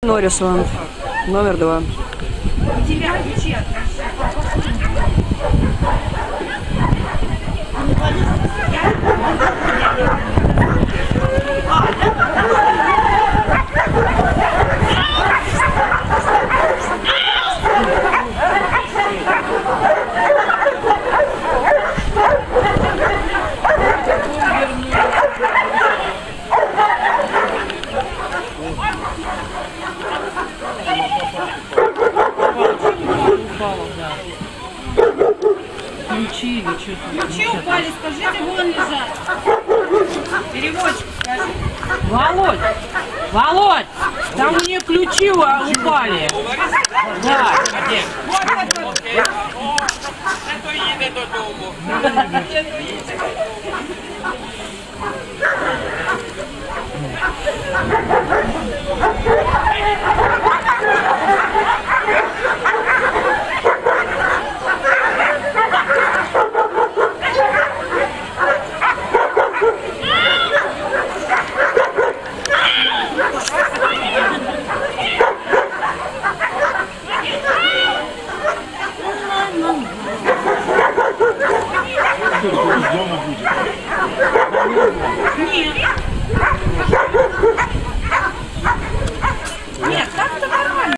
Норрисван, номер 2. У тебя ключи. Ключи или что-то. Ключи упали, скажите, вон лежат. Переводчик, скажи. Володь! Володь! Там у нее ключи упали. Да. Вот это. Це їде додому. Нет.